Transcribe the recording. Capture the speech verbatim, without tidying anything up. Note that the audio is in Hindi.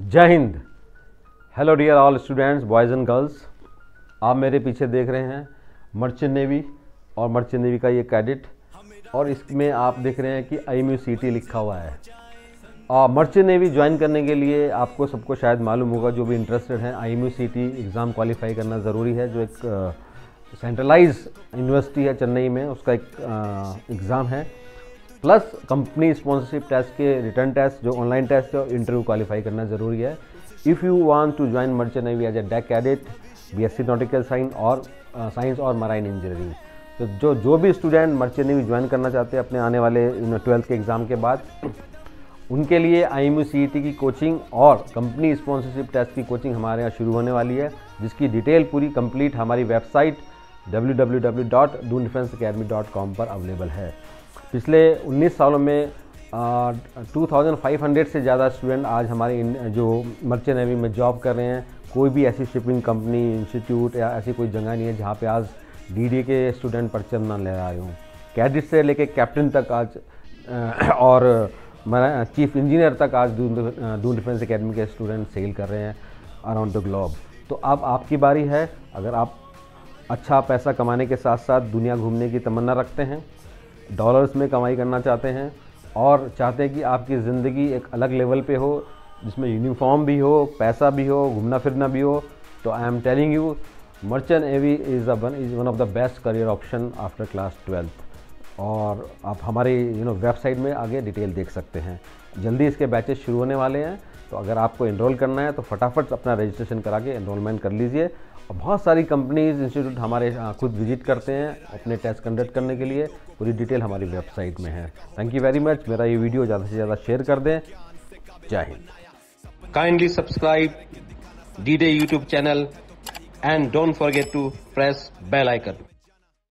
जय Hind. Hello dear all students, boys and girls. आप मेरे पीछे देख रहे हैं मर्चेंट नेवी और मर्चेंट नेवी का ये कैडेट, और इसमें आप देख रहे हैं कि I M U C T लिखा हुआ है। और मर्चेंट नेवी ज्वाइन करने के लिए आपको सबको शायद मालूम होगा, जो भी इंटरेस्टेड हैं, I M U C T exam qualify करना ज़रूरी है, जो एक सेंट्रलाइज यूनिवर्सिटी है चेन्नई में, उसका एक एग्ज़ाम है। प्लस कंपनी स्पॉन्सरशिप टेस्ट के रिटर्न टेस्ट, जो ऑनलाइन टेस्ट है, और इंटरव्यू क्वालिफाई करना ज़रूरी है। If you want to join merchant navy as a deck cadet, B S C nautical science और साइंस और मराइन इंजीनियरिंग, तो जो जो भी स्टूडेंट मर्चेंट नेवी ज्वाइन करना चाहते हैं अपने आने वाले ट्वेल्थ के एग्ज़ाम के बाद, उनके लिए I M U C T की कोचिंग और कंपनी स्पॉन्सरशिप टेस्ट की कोचिंग हमारे यहाँ शुरू होने वाली है, जिसकी डिटेल पूरी कंप्लीट हमारी website W W W dot Doon Defence Academy dot com पर अवेलेबल है। पिछले उन्नीस सालों में टू थाउजेंड फाइव हंड्रेड से ज़्यादा स्टूडेंट आज हमारे जो मर्चेंट नेवी में जॉब कर रहे हैं। कोई भी ऐसी शिपिंग कंपनी, इंस्टीट्यूट या ऐसी कोई जगह नहीं है जहाँ पे आज डी डी ए के स्टूडेंट परचम ना ले आए हों। कैडेट से लेके कैप्टन तक आज आ, और चीफ इंजीनियर तक आज दून डिफेंस अकेडमी के स्टूडेंट सेल कर रहे हैं अराउंड द ग्लोब। तो अब आपकी बारी है। अगर आप अच्छा पैसा कमाने के साथ साथ दुनिया घूमने की तमन्ना रखते हैं, डॉलर्स में कमाई करना चाहते हैं, और चाहते हैं कि आपकी ज़िंदगी एक अलग लेवल पे हो, जिसमें यूनिफॉर्म भी हो, पैसा भी हो, घूमना फिरना भी हो, तो I am telling you merchant navy is one is one of the best career option after class twelfth. और आप हमारे यू नो वेबसाइट में आगे डिटेल देख सकते हैं। जल्दी इसके बैचेस शुरू होने वाले हैं, तो अगर आपको एनरोल करना है तो फटाफट अपना रजिस्ट्रेशन करा के एनरोलमेंट कर लीजिए। और बहुत सारी कंपनीज, इंस्टीट्यूट हमारे खुद विजिट करते हैं अपने टेस्ट कंडक्ट करने के लिए। पूरी डिटेल हमारी वेबसाइट में है। Thank you very much. मेरा ये वीडियो ज़्यादा से ज़्यादा शेयर कर दें। जय Hind. Kindly subscribe D-Day YouTube channel and don't forget to press bell icon.